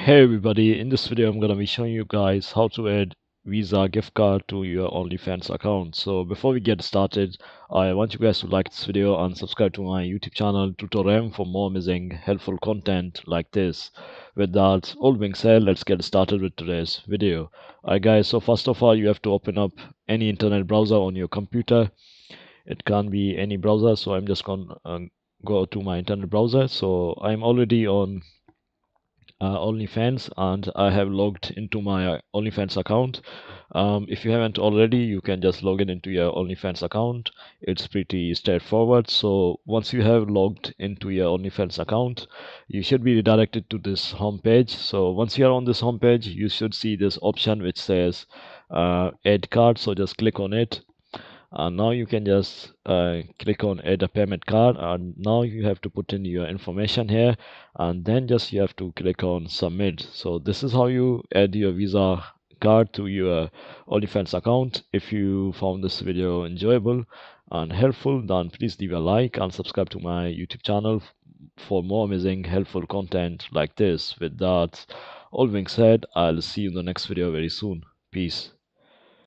Hey everybody, in this video I'm gonna be showing you guys how to add Visa gift card to your OnlyFans account. So before we get started, I want you guys to like this video and subscribe to my YouTube channel TutoRealm for more amazing helpful content like this. With that all being said, let's get started with today's video. Alright guys, so first of all you have to open up any internet browser on your computer. It can be any browser, so I'm just gonna go to my internet browser. So I'm already on OnlyFans and I have logged into my OnlyFans account. If you haven't already, you can just log in into your OnlyFans account. It's pretty straightforward. So once you have logged into your OnlyFans account, you should be redirected to this home page. So once you're on this home page, you should see this option which says add card. So just click on it, and now you can just click on add a payment card, and now you have to put in your information here, and then just you have to click on submit. So this is how you add your Visa card to your OnlyFans account. If you found this video enjoyable and helpful, then please leave a like and subscribe to my YouTube channel for more amazing helpful content like this. With that all being said, I'll see you in the next video very soon. Peace.